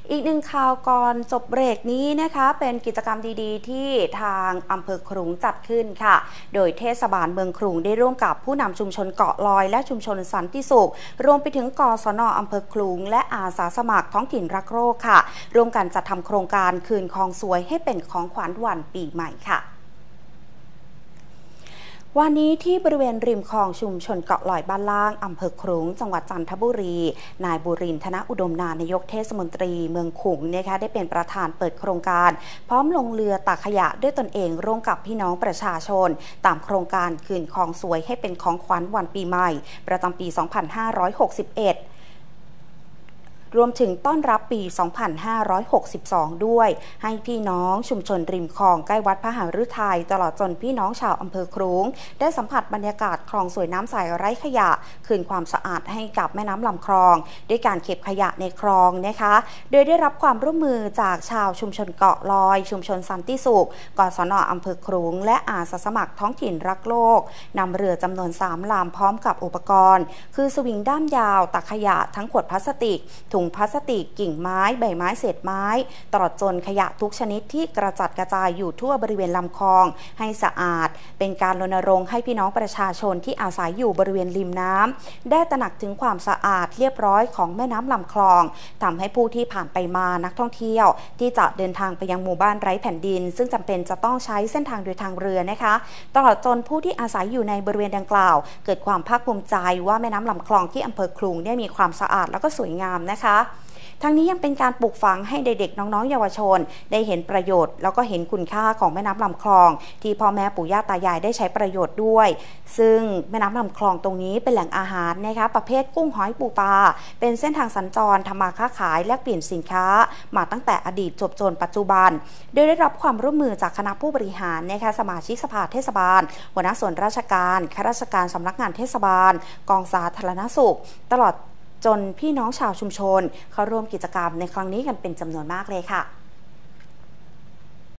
อีกหนึ่งข่าวก่อนจบเบรกนี้นะคะเป็นกิจกรรมดีๆที่ทางอำเภอขลุงจัดขึ้นค่ะโดยเทศบาลเมืองขลุงได้ร่วมกับผู้นำชุมชนเกาะลอยและชุมชนสันติสุขรวมไปถึงกศน.อำเภอขลุงและอาสาสมัครท้องถิ่นรักโรคค่ะร่วมกันจัดทำโครงการคืนคลองสวยให้เป็นของขวัญวันปีใหม่ค่ะวันนี้ที่บริเวณริมคลองชุมชนเกาะลอยบ้านล่างอำเภอขลุงจังหวัดจันทบุรีนายบุรินทร์ ธนอุดมนายกเทศมนตรีเมืองขลุงนะคะได้เป็นประธานเปิดโครงการพร้อมลงเรือตักขยะด้วยตนเองร่วมกับพี่น้องประชาชนตามโครงการคืนคลองสวยให้เป็นของขวัญวันปีใหม่ประจำปี 2561รวมถึงต้อนรับปี 2562 ด้วยให้พี่น้องชุมชนริมคลองใกล้วัดพระหฤทัยตลอดจนพี่น้องชาวอำเภอขลุงได้สัมผัสบรรยากาศคลองสวยน้ำใสไร้ขยะคืนความสะอาดให้กับแม่น้ำลำคลองด้วยการเก็บขยะในคลองนะคะโดยได้รับความร่วมมือจากชาวชุมชนเกาะลอยชุมชนสันติสุขกศน.อำเภอขลุงและอาสาสมัครท้องถิ่นรักโลกนำเรือจำนวน3 ลำพร้อมกับอุปกรณ์คือสวิงด้ามยาวตักขยะทั้งขวดพลาสติกถุงพลาสติกกิ่งไม้ใบไม้เศษไม้ตลอดจนขยะทุกชนิดที่กระจัดกระจายอยู่ทั่วบริเวณลำคลองให้สะอาดเป็นการรณรงค์ให้พี่น้องประชาชนที่อาศัยอยู่บริเวณริมน้ำได้ตระหนักถึงความสะอาดเรียบร้อยของแม่น้ำลำคลองทำให้ผู้ที่ผ่านไปมานักท่องเที่ยวที่จะเดินทางไปยังหมู่บ้านไร้แผ่นดินซึ่งจำเป็นจะต้องใช้เส้นทางโดยทางเรือนะคะตลอดจนผู้ที่อาศัยอยู่ในบริเวณดังกล่าวเกิดความภาคภูมิใจว่าแม่น้ำลำคลองที่อำเภอขลุงได้มีความสะอาดแล้วก็สวยงามนะคะทั้งนี้ยังเป็นการปลูกฝังให้เด็กๆน้องๆเยาวชนได้เห็นประโยชน์แล้วก็เห็นคุณค่าของแม่น้ำลำคลองที่พ่อแม่ปู่ย่าตายายได้ใช้ประโยชน์ด้วยซึ่งแม่น้ำลำคลองตรงนี้เป็นแหล่งอาหารนะคะประเภทกุ้งหอยปูปลาเป็นเส้นทางสัญจรทำมาค้าขายแลกเปลี่ยนสินค้ามาตั้งแต่อดีตจวบจนปัจจุบันโดยได้รับความร่วมมือจากคณะผู้บริหารนะคะสมาชิกสภาเทศบาลหัวหน้าส่วนราชการข้าราชการสำนักงานเทศบาลกองสาธารณสุขตลอดจนพี่น้องชาวชุมชนเข้าร่วมกิจกรรมในครั้งนี้กันเป็นจำนวนมากเลยค่ะ